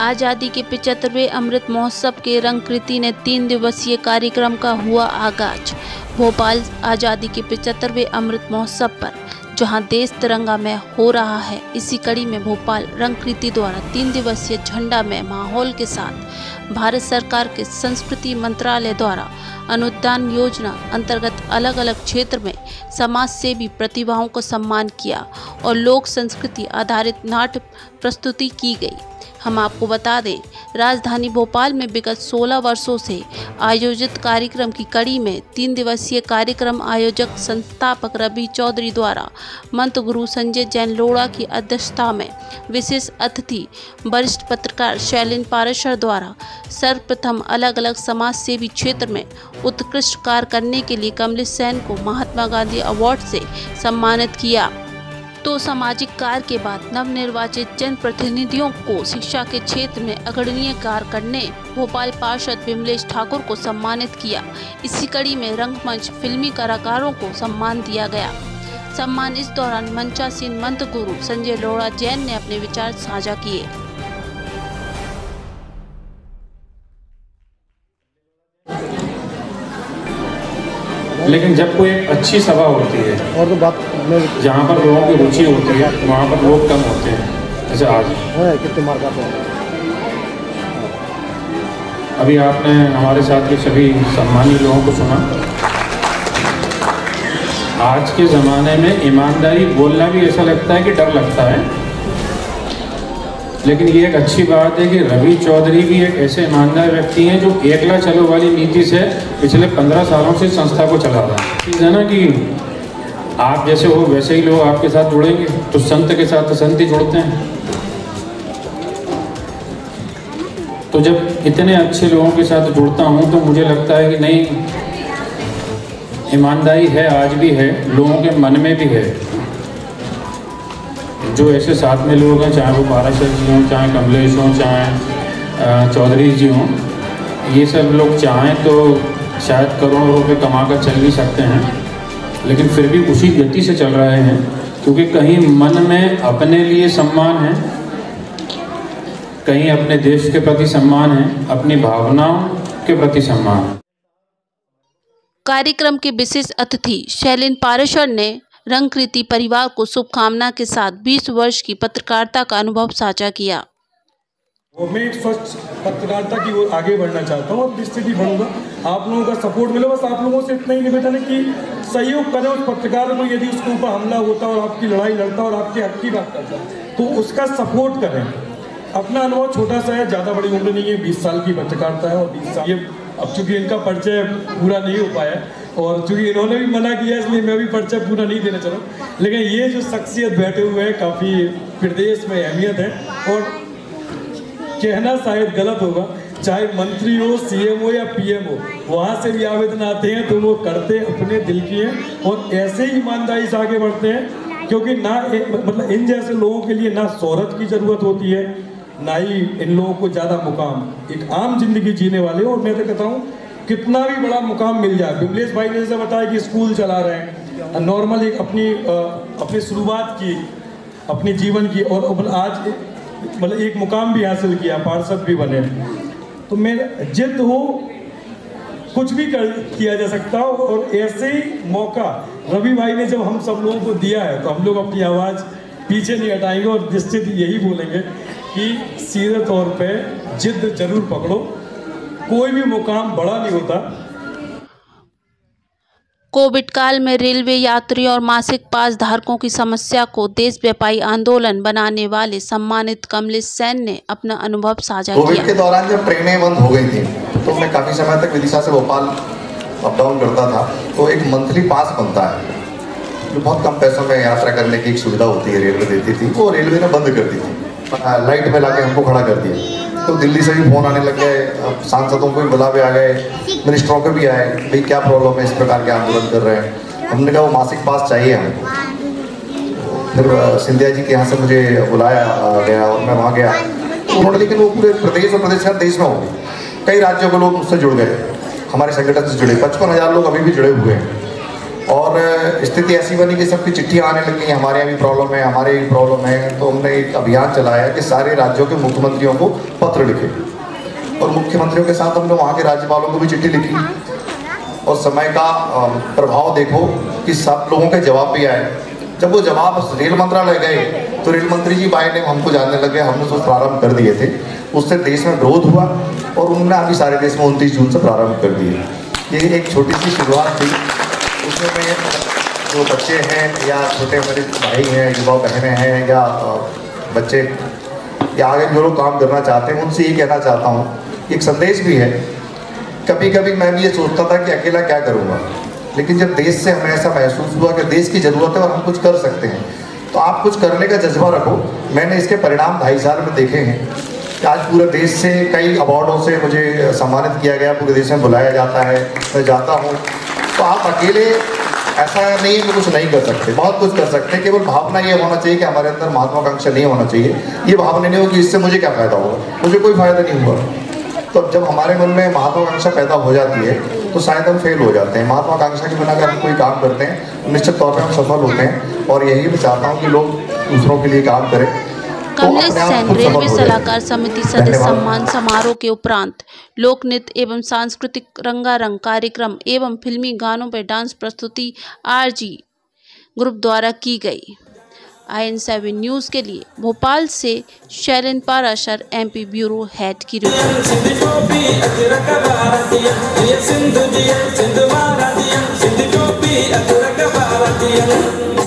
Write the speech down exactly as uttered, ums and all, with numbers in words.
आज़ादी के पचहत्तरवें अमृत महोत्सव के रंगकृति ने तीन दिवसीय कार्यक्रम का हुआ आगाज। भोपाल आज़ादी के पचहत्तरवें अमृत महोत्सव पर जहां देश तिरंगामय हो रहा है, इसी कड़ी में भोपाल रंगकृति द्वारा तीन दिवसीय झंडामय माहौल के साथ भारत सरकार के संस्कृति मंत्रालय द्वारा अनुदान योजना अंतर्गत अलग अलग क्षेत्र में समाज सेवी प्रतिभाओं को सम्मान किया और लोक संस्कृति आधारित नाट्य प्रस्तुति की गई। हम आपको बता दें, राजधानी भोपाल में विगत सोलह वर्षों से आयोजित कार्यक्रम की कड़ी में तीन दिवसीय कार्यक्रम आयोजक संस्थापक रवि चौधरी द्वारा मंत्र गुरु संजय जैन लोढ़ा की अध्यक्षता में विशेष अतिथि वरिष्ठ पत्रकार शैलेंद्र पाराशर द्वारा सर्वप्रथम अलग अलग समाज सेवी क्षेत्र में उत्कृष्ट कार्य करने के लिए कमलेश सेन को महात्मा गांधी अवार्ड से सम्मानित किया। तो सामाजिक कार्य के बाद नवनिर्वाचित जनप्रतिनिधियों को शिक्षा के क्षेत्र में अग्रणीय कार्य करने भोपाल पार्षद विमलेश ठाकुर को सम्मानित किया। इसी कड़ी में रंगमंच फिल्मी कलाकारों को सम्मान दिया गया। सम्मान इस दौरान मंचासीन मंत्र गुरु संजय लोढ़ा जैन ने अपने विचार साझा किए। लेकिन जब कोई एक अच्छी सभा होती है और तो बात जहाँ पर लोगों की रुचि होती है, वहाँ पर लोग कम होते हैं। जैसे आज है कितने मार्क आते हैं। अभी आपने हमारे साथ के सभी सम्मानित लोगों को सुना। आज के ज़माने में ईमानदारी बोलना भी ऐसा लगता है कि डर लगता है, लेकिन ये एक अच्छी बात है कि रवि चौधरी भी एक ऐसे ईमानदार व्यक्ति हैं जो एकला चलो वाली नीति से पिछले पंद्रह सालों से संस्था को चला रहा है। चीज़ है ना कि आप जैसे हो वैसे ही लोग आपके साथ जुड़ेंगे, तो संत के साथ तो संत ही जुड़ते हैं। तो जब इतने अच्छे लोगों के साथ जुड़ता हूँ तो मुझे लगता है कि नहीं, ईमानदारी है, आज भी है, लोगों के मन में भी है। जो ऐसे साथ में लोग हैं, चाहे वो पाराशर जी हों, चाहे कमलेश हों, चाहे चौधरी जी हों, ये सब लोग चाहें तो शायद करोड़ों रुपए कमा कर चल भी सकते हैं, लेकिन फिर भी उसी गति से चल रहे हैं, क्योंकि कहीं मन में अपने लिए सम्मान है, कहीं अपने देश के प्रति सम्मान है, अपनी भावनाओं के प्रति सम्मान है। कार्यक्रम के विशेष अतिथि शैलेंद्र पाराशर ने रंगकृति परिवार को शुभकामना के साथ बीस वर्ष की पत्रकारिता का अनुभव साझा किया। मैं एक स्वच्छ पत्रकारिता की ओर आगे बढ़ना चाहता हूँ और निश्चित ही बढ़ूंगा। आप लोगों का सपोर्ट मिले, बस आप लोगों से इतना ही निवेदन है कि सहयोग करें उस पत्रकार को। यदि उसके ऊपर हमला होता और आपकी लड़ाई लड़ता और आपके हक की बात करता तो उसका सपोर्ट करें। अपना अनुभव छोटा सा है, ज़्यादा बड़ी उम्र नहीं है, बीस साल की पत्रकारिता है और बीस साल ये अब चूंकि इनका परिचय पूरा नहीं हो पाया और चूंकि इन्होंने भी मना किया, इसलिए मैं भी परिचय पूरा नहीं देना चाह रहा। लेकिन ये जो शख्सियत बैठे हुए हैं, काफ़ी प्रदेश में अहमियत है और कहना शायद गलत होगा, चाहे मंत्री हो, सीएम हो या पीएम हो, वहाँ से भी आवेदन आते हैं तो वो करते अपने दिल की हैं और ऐसे ही ईमानदारी से आगे बढ़ते हैं, क्योंकि ना मतलब इन जैसे लोगों के लिए ना शोहरत की ज़रूरत होती है, ना ही इन लोगों को ज़्यादा मुकाम, एक आम जिंदगी जीने वाले। और मैं तो कहता हूँ कितना भी बड़ा मुकाम मिल जाए। विमलेश भाई ने जैसे बताया कि स्कूल चला रहे हैं, नॉर्मल एक अपनी अपनी शुरुआत की अपने जीवन की, और आज मतलब एक मुकाम भी हासिल किया, पार्षद भी बने। तो मैं जिद हो कुछ भी कर किया जा सकता हो, और ऐसे ही मौका रवि भाई ने जब हम सब लोगों को दिया है तो हम लोग अपनी आवाज़ पीछे नहीं हटाएंगे और निश्चित यही बोलेंगे कि सीधे तौर पे जिद जरूर पकड़ो, कोई भी मुकाम बड़ा नहीं होता। कोविड काल में रेलवे यात्री और मासिक पास धारकों की समस्या को देशव्यापी आंदोलन बनाने वाले सम्मानित कमलेश सेन ने अपना अनुभव साझा किया। कोविड के दौरान जब ट्रेनें बंद हो गई थी तो मैं काफी समय तक विदिशा से भोपाल अप डाउन करता था, तो एक मंथली पास बनता है जो बहुत कम पैसों में यात्रा करने की एक सुविधा होती है, रेलवे देती थी, वो रेलवे ने बंद कर दी थी। लाइट में लाके हमको खड़ा कर दिया, तो दिल्ली से भी फोन आने लग गए, सांसदों को भी बुलावे आ गए, मिनिस्टरों के भी आए, भाई क्या प्रॉब्लम है, इस प्रकार के आंदोलन कर रहे हैं। हमने कहा वो मासिक पास चाहिए हमको। फिर सिंधिया जी के यहाँ से मुझे बुलाया गया और मैं वहाँ गया, उन्होंने, लेकिन वो पूरे प्रदेश और प्रदेश हर देश में हो गए, कई राज्यों के लोग मुझसे जुड़ गए, हमारे संगठन से जुड़े, पचपन हजार लोग अभी भी जुड़े हुए हैं। और स्थिति ऐसी बनी कि सबकी चिट्ठियाँ आने लगी, हमारे यहाँ भी प्रॉब्लम है, हमारे भी प्रॉब्लम है। तो हमने एक अभियान चलाया कि सारे राज्यों के मुख्यमंत्रियों को पत्र लिखे और मुख्यमंत्रियों के साथ हमने वहाँ के राज्यपालों को भी चिट्ठी लिखी और समय का प्रभाव देखो कि सब लोगों के जवाब भी आए। जब वो जवाब रेल मंत्रालय गए तो रेल मंत्री जी बाय ने हमको जानने लगे, हमने उसको प्रारंभ कर दिए थे। उससे देश में विरोध हुआ और उन्होंने अभी सारे देश में उनतीस जून से प्रारंभ कर दिए। ये एक छोटी सी शुरुआत थी। उसमें मैं जो बच्चे हैं या छोटे मेरे भाई हैं, युवा बहनें हैं या बच्चे या आगे जो लोग काम करना चाहते हैं उनसे ये कहना चाहता हूँ, एक संदेश भी है। कभी कभी मैं भी ये सोचता था कि अकेला क्या करूँगा, लेकिन जब देश से हमें ऐसा महसूस हुआ कि देश की ज़रूरत है और हम कुछ कर सकते हैं, तो आप कुछ करने का जज्बा रखो। मैंने इसके परिणाम ढाई साल में देखे हैं कि आज पूरे देश से कई अवार्डों से मुझे सम्मानित किया गया, पूरे देश में बुलाया जाता है, मैं जाता हूँ। तो आप अकेले ऐसा नहीं है कि कुछ नहीं कर सकते, बहुत कुछ कर सकते हैं। केवल भावना ये होना चाहिए कि हमारे अंदर महत्वाकांक्षा नहीं होना चाहिए। ये भावना नहीं होगी इससे मुझे क्या फ़ायदा होगा, मुझे कोई फ़ायदा नहीं हुआ। तो जब हमारे मन में महत्वाकांक्षा पैदा हो जाती है तो शायद हम फेल हो जाते हैं। महत्वाकांक्षा के बिना अगर हम कोई काम करते हैं निश्चित तौर पर हम सफल होते हैं। और यही मैं चाहता हूँ कि लोग दूसरों के लिए काम करें। कमलेश सैन रेलवे सलाहकार समिति सदस्य सम्मान समारोह के उपरांत लोक नृत्य एवं सांस्कृतिक रंगारंग कार्यक्रम एवं फिल्मी गानों पर डांस प्रस्तुति आरजी ग्रुप द्वारा की गई। आई एन सेवन न्यूज़ के लिए भोपाल से Shailendra Parashar MP bureau head की रिपोर्ट।